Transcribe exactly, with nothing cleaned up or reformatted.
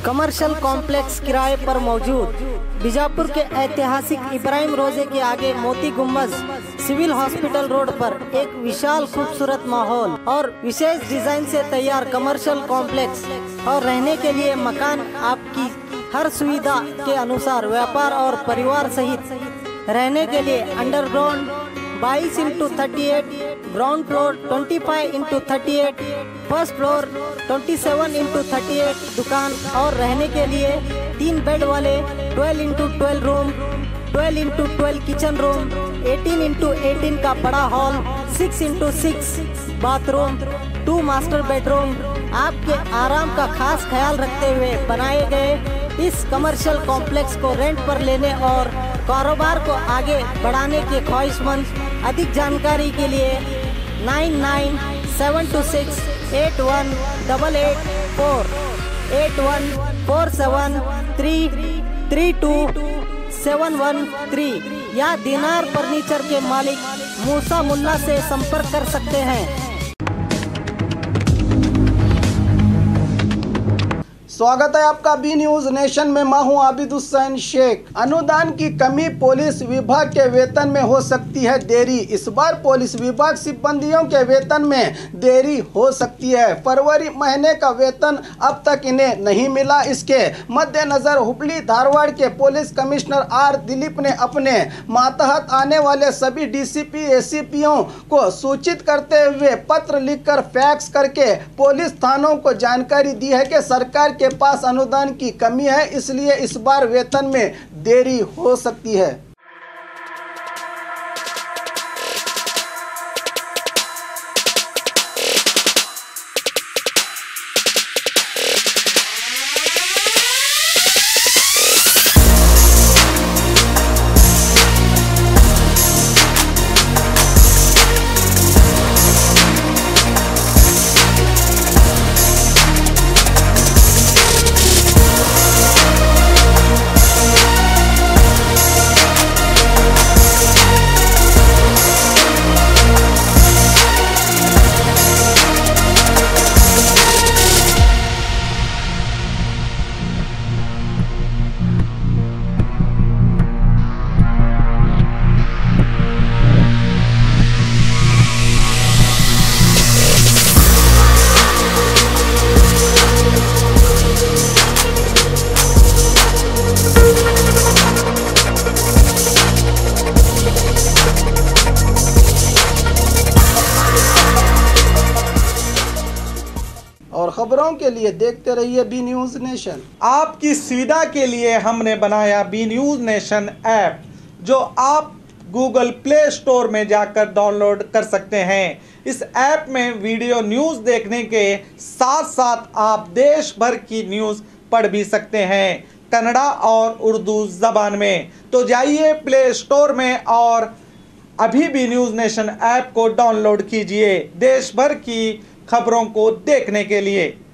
Commercial complex किराए पर मौजूद। बीजापुर के ऐतिहासिक इब्राहिम रोजे के आगे मोती गुम्बज सिविल हॉस्पिटल रोड पर एक विशाल खूबसूरत माहौल और विशेष डिजाइन से तैयार कमर्शियल कॉम्प्लेक्स और रहने के लिए मकान आपकी हर सुविधा के अनुसार व्यापार और परिवार सहित रहने के लिए अंडरग्राउंड बाईस into thirty eight, ground floor पच्चीस into thirty eight, first floor सत्ताईस इंटू थर्टी एट दुकान और रहने के लिए तीन बेड वाले बारह इंटू बारह रूम, बारह इंटू बारह किचन रूम, अठारह इंटू अठारह का बड़ा हॉल, छह इंटू छह बाथरूम, टू मास्टर बेडरूम आपके आराम का खास ख्याल रखते हुए बनाए गए इस कमर्शियल कॉम्प्लेक्स को रेंट पर लेने और कारोबार को आगे बढ़ाने के ख्वाहिशमंद अधिक जानकारी के लिए nine nine seven two six eight one double eight four eight one four seven three three two seven one three या दिनार फर्नीचर के मालिक मूसा मुल्ला से संपर्क कर सकते हैं। स्वागत है आपका बी न्यूज नेशन में। मैं हूं आबिद हुसैन शेख। अनुदान की कमी पुलिस विभाग के वेतन में हो सकती है देरी। इस बार पुलिस विभाग सिब्बंदियों के वेतन में देरी हो सकती है। फरवरी महीने का वेतन अब तक इन्हें नहीं मिला। इसके मद्देनजर हुबली धारवाड़ के पुलिस कमिश्नर आर दिलीप ने अपने मातहत आने वाले सभी डीसीपी एसीपीओं को सूचित करते हुए पत्र लिखकर फैक्स करके पुलिस थानों को जानकारी दी है कि सरकार के पास अनुदान की कमी है, इसलिए इस बार वेतन में देरी हो सकती है। और खबरों के लिए देखते रहिए बी न्यूज नेशन। आपकी सुविधा के लिए हमने बनाया बी न्यूज नेशन ऐप, जो आप गूगल प्ले स्टोर में जाकर डाउनलोड कर सकते हैं। इस ऐप में वीडियो न्यूज़ देखने के साथ साथ आप देश भर की न्यूज़ पढ़ भी सकते हैं, कन्नड़ा और उर्दू ज़बान में। तो जाइए प्ले स्टोर में और अभी भी न्यूज़ नेशन ऐप को डाउनलोड कीजिए देश भर की खबरों को देखने के लिए।